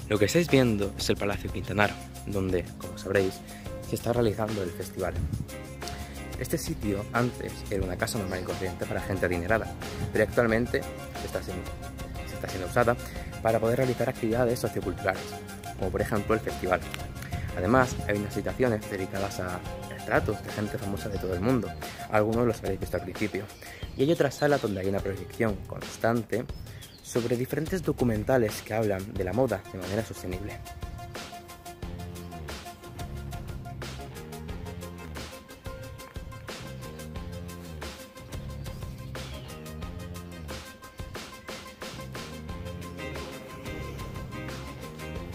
Lo que estáis viendo es el Palacio Quintanar, donde, como sabréis, se está realizando el festival. Este sitio antes era una casa normal y corriente para gente adinerada, pero actualmente está siendo usada para poder realizar actividades socioculturales, como por ejemplo el festival. Además, hay unas habitaciones dedicadas a retratos de gente famosa de todo el mundo, algunos los habréis visto al principio, y hay otra sala donde hay una proyección constante sobre diferentes documentales que hablan de la moda de manera sostenible.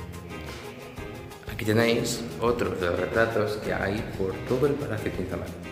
Aquí tenéis otros de los retratos que hay por todo el Palacio Quintanar.